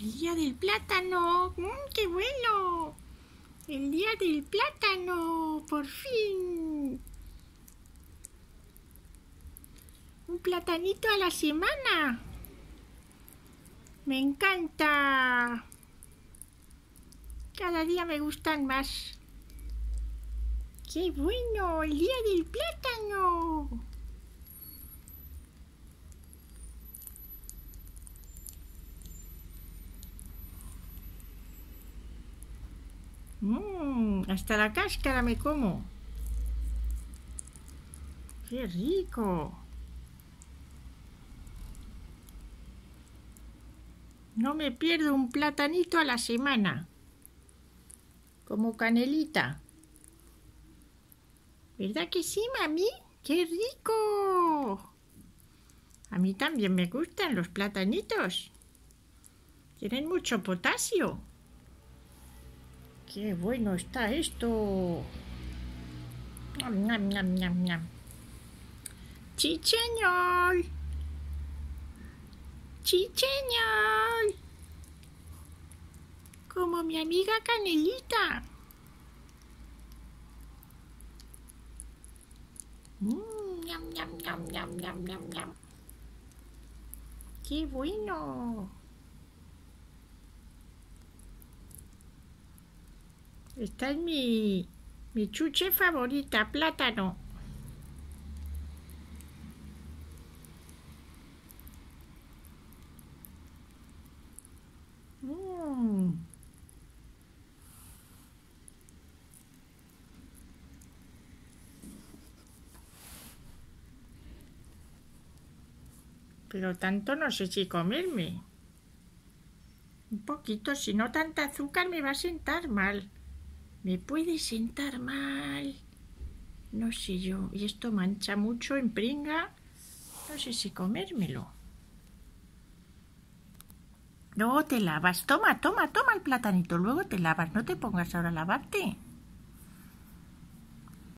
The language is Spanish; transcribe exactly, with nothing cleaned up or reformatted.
El día del plátano. ¡Mmm, qué bueno! El día del plátano, por fin. Un platanito a la semana. Me encanta. Cada día me gustan más. ¡Qué bueno! El día del plátano. Mmm, hasta la cáscara me como. ¡Qué rico! No me pierdo un platanito a la semana. Como Canelita. ¿Verdad que sí, mami? ¡Qué rico! A mí también me gustan los platanitos. Tienen mucho potasio. ¡Qué bueno está esto! ¡Ñam, ñam, ñam, ñam, ñam! ¡Chicheñol! ¡Chicheñol! Como mi amiga Canelita. Mmm, ñam, ñam, ñam, ñam, ñam, ñam, ñam. ¡Qué bueno! Esta es mi, mi chuche favorita, plátano. Mm. Pero tanto no sé si comerme. Un poquito, si no tanta azúcar me va a sentar mal. Me puede sentar mal. No sé yo. Y esto mancha mucho en pringa. No sé si comérmelo. Luego te lavas. Toma, toma, toma el platanito. Luego te lavas. No te pongas ahora a lavarte.